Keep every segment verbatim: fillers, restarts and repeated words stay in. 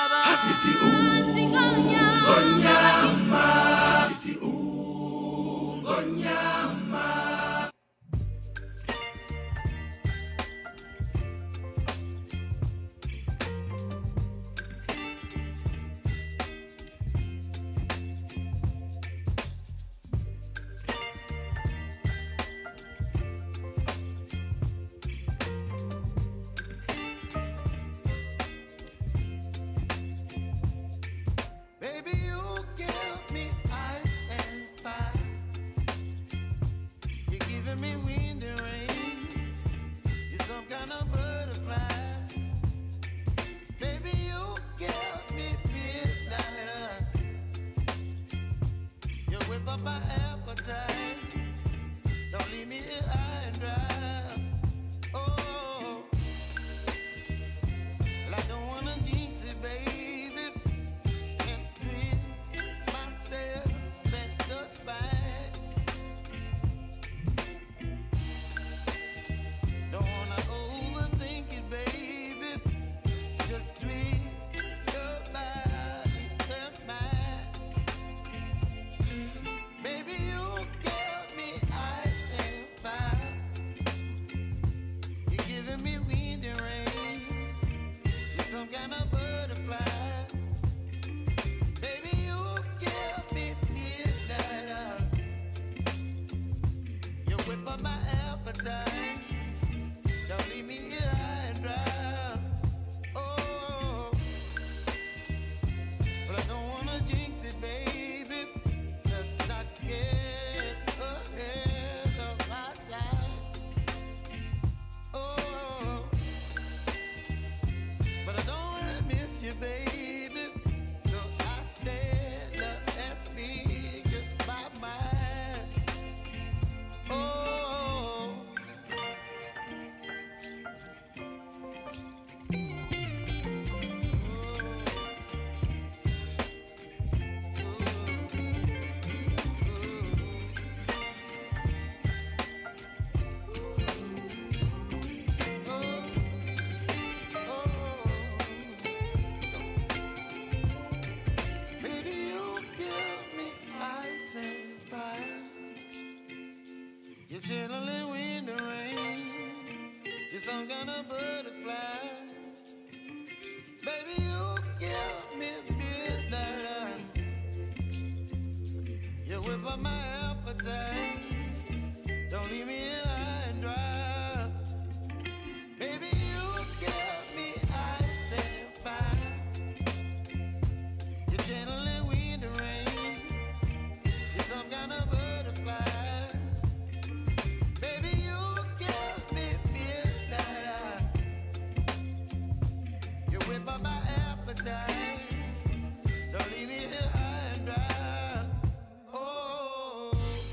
City Ungonyama. City Ungonyama. My appetite, don't leave me here high and dry. Oh, well, I don't wanna jinx it, baby, and twist myself at the spine. Don't wanna overthink it, baby. It's just twist your body and mine. Baby, you give me ice and fire. You're giving me wind and rain. You're some kind of butterfly. Baby, you give me midnight. You whip up my appetite. Don't leave me here high and dry. Oh, but I don't wanna jinx it, baby. Not get ahead of my time. Oh, but I don't wanna miss you, baby. So I stand up and speak just my mind. Oh, you're channeling wind and rain. You're some kind of butterfly. Baby, you give me midnight. You whip up my appetite. Don't leave me here high and dry. Baby, you give me ice and fire. You're channeling wind and rain. You're some kind of butterfly. Baby, you give me midnight. You whip up my appetite. Don't leave me here high and dry. Oh,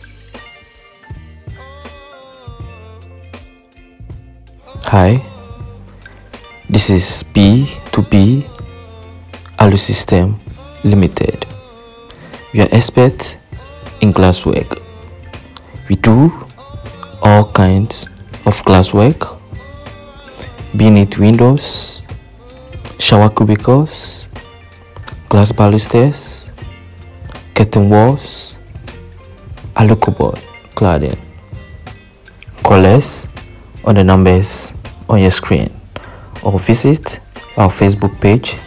oh, Hi, this is P two P Alu System Limited. We are experts in glasswork. We do all kinds of glasswork, be it windows, shower cubicles, glass balusters, curtain walls, alu cupboard cladding. Call us on the numbers on your screen or visit our Facebook page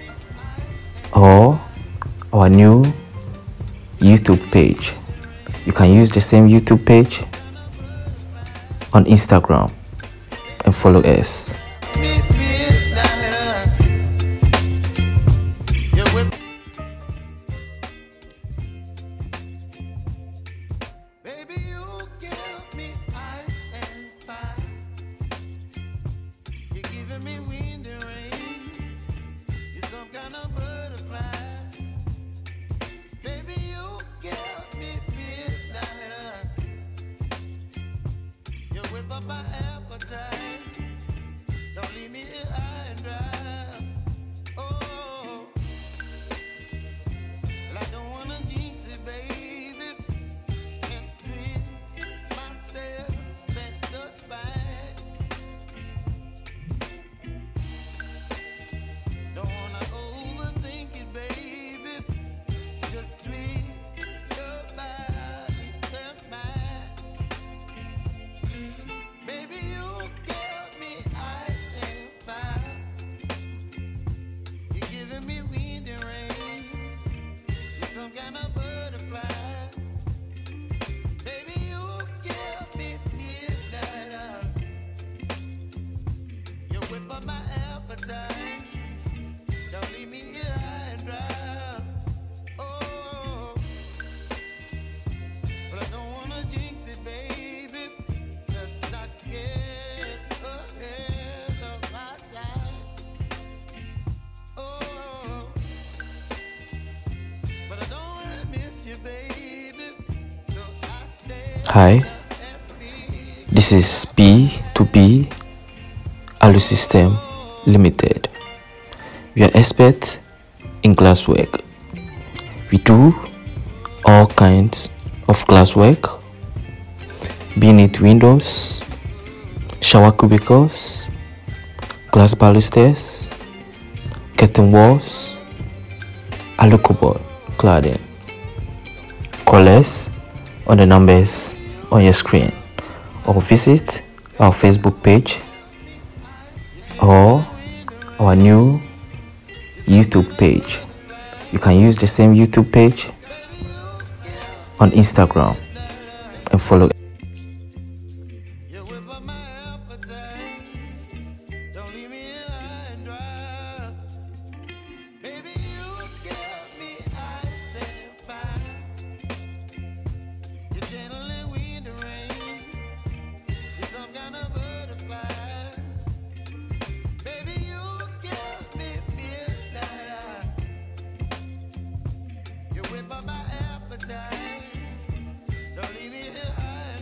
or our new YouTube page. You can use the same YouTube page on Instagram and follow us. My appetite, don't leave me here high and dry. Oh, well, I don't wanna jinx it, baby, and twist myself at the spine. Don't wanna over some kind of butterfly. Baby, you give me midnight. You whip up my appetite. Don't leave me here high and dry. Oh, but I don't wanna jinx it, baby. Let's not get ahead of my time. Oh, but I don't wanna miss you, baby. So I stay. Hi, this is P two P Alu System Limited. We are experts in glasswork. We do all kinds of glasswork, being it windows, shower cubicles, glass balusters, curtain walls, alu cupboard cladding. Call us on the numbers on your screen, or visit our Facebook page or our new YouTube page. You can use the same YouTube page on Instagram and follow. You whip up my appetite. Don't leave me here high and dry. Baby, you give me ice and fire. You're channeling wind and rain. You're some kind of butterfly. Baby, you give me midnight. You whip up my appetite. Don't leave me here high and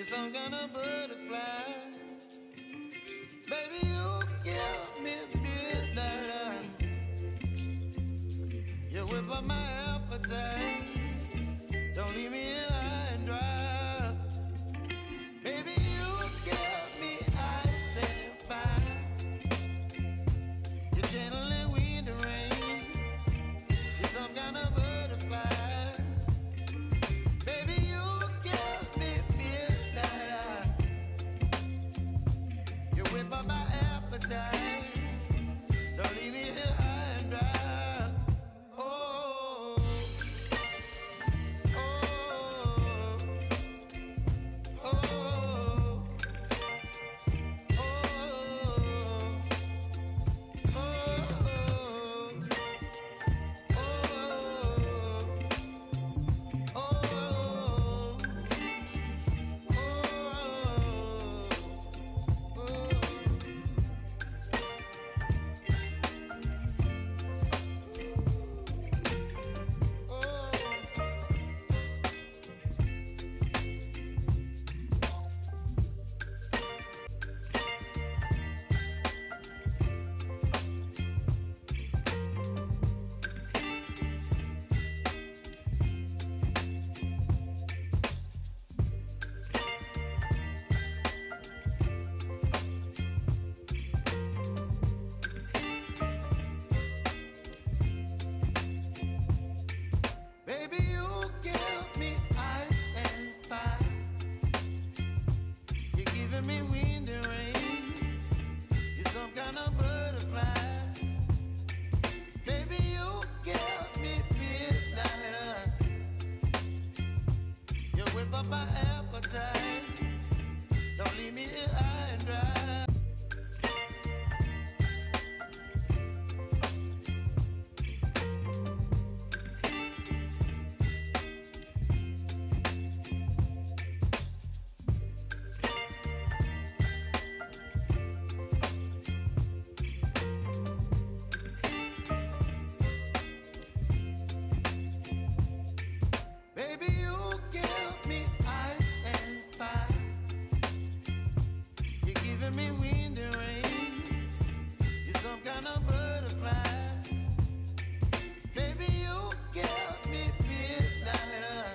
You're some kind of butterfly. Baby, you give me midnight. You whip up my appetite. Don't leave me here high and dry. Baby, you give me ice and fire. You're channeling wind and rain. You're some kind of butterfly. Baby, you give me midnight. You whip up my appetite. Don't leave me here high and dry. Oh, oh, oh, oh, oh, baby, you give me ice and fire. You're giving me wind and rain. You're some kind of butterfly. Baby, you give me midnight. You whip up my appetite. Don't leave me here high and dry. Baby, you give me ice and fire. You're giving me wind and rain. You're some kind of butterfly. Baby, you give me midnight.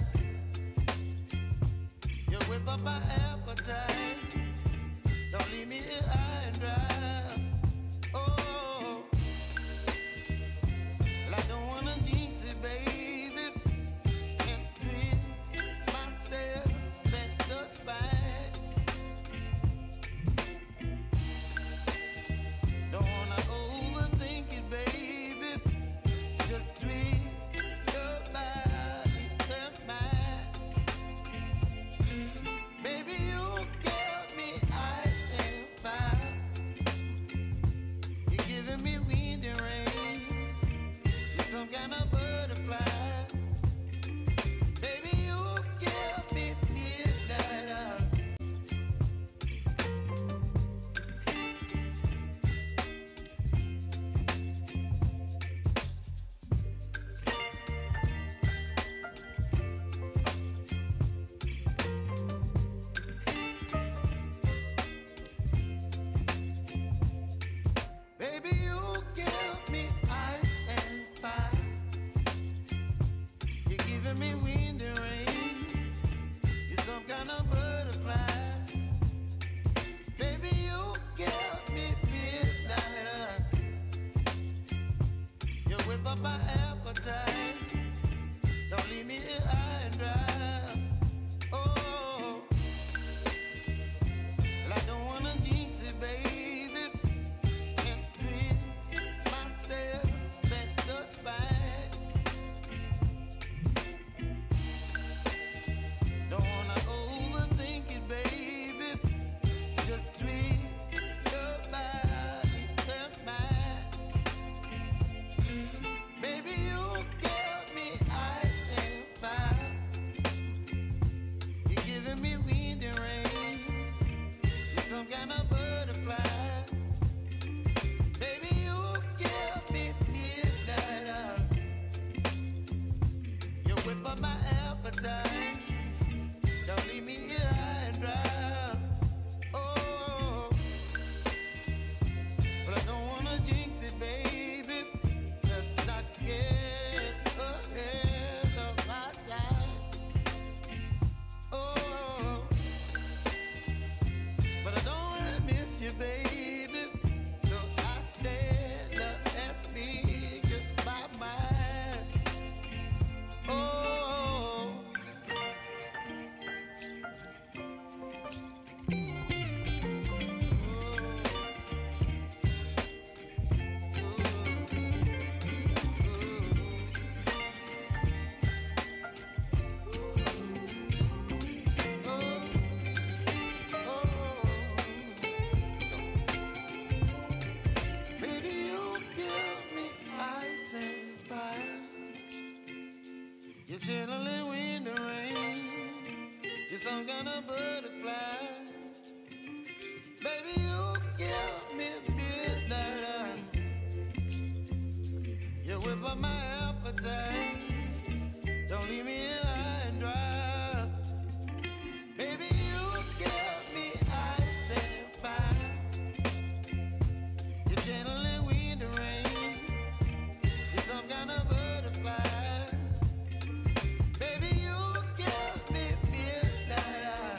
You whip up my appetite. Don't leave me here high and dry. Oh, well, I don't wanna jinx it, baby. Don't wanna overthink it, baby. It's just tweet your body and mine. Baby, you give me ice and fire. You're giving me wind and rain. You're some kind of butterfly. Baby, you give me midnight. Baby, you give me ice and fire. You're giving me wind and rain. You're some kind of butterfly. Baby, you give me midnight. You whip up my appetite. Don't leave me here high and dry. Oh, well, I don't wanna jinx it, baby. And twist myself at the spine. Don't wanna overthink it, baby. It's just tweet your body and mine. Baby, you give me ice and fire. You're giving me wind and rain. You're some kind of butterfly. Baby, you give me midnight. You whip up my appetite. Don't leave me here high and dry. You're chilling in the rain. You're some kind of butterfly. Baby, you give me midnight. You whip up my appetite. Don't leave me here high and dry. Baby, you give me ice and fire. You're channeling wind and rain. You're some kind of butterfly. Baby, you give me midnight.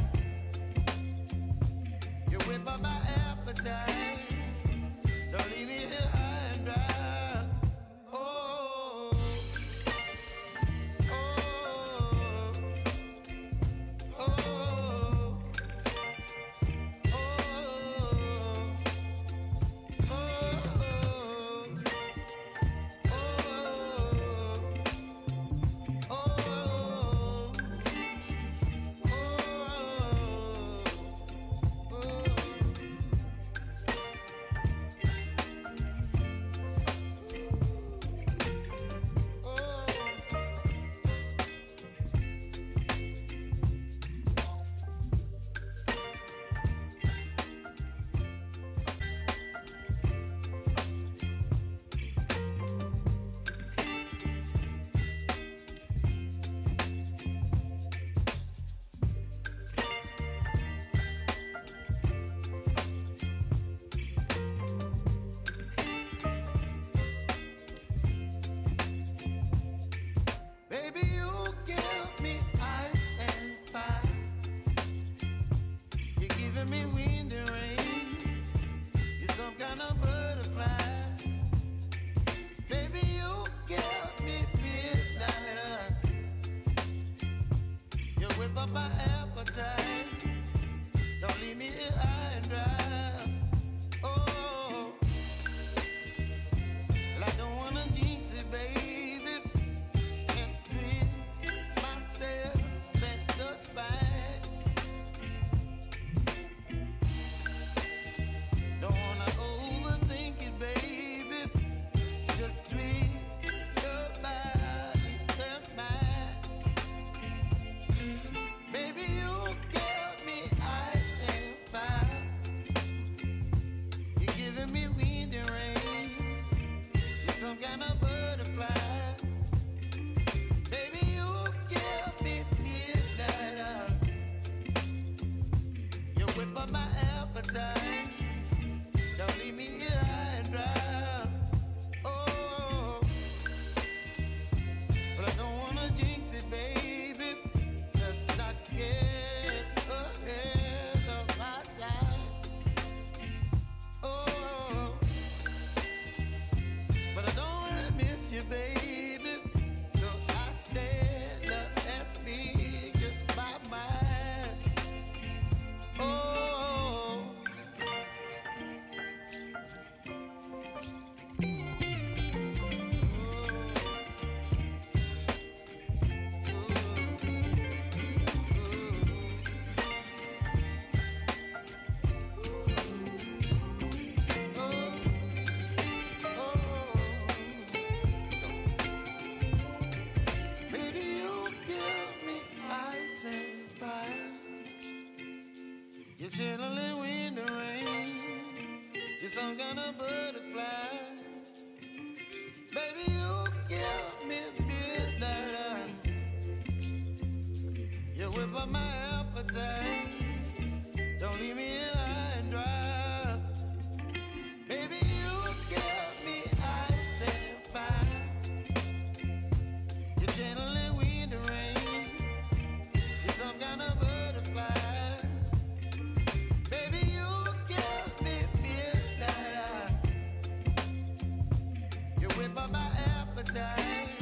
You whip up my appetite. Don't leave me here high and dry.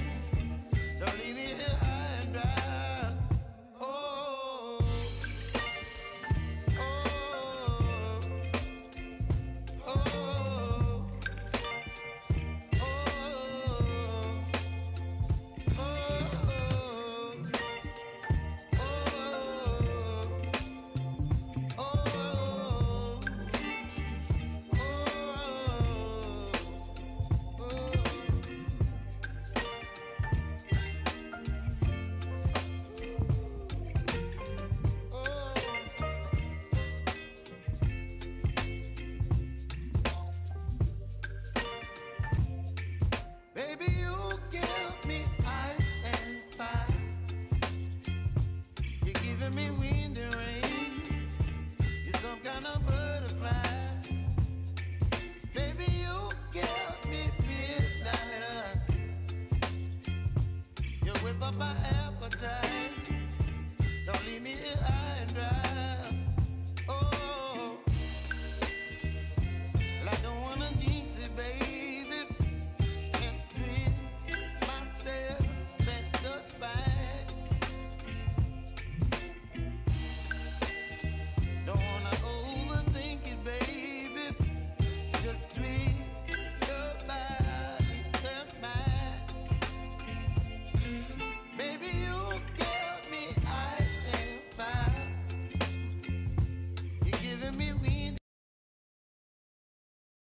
Don't leave me here high and dry. Oh. appetite. Don't leave me here high and dry.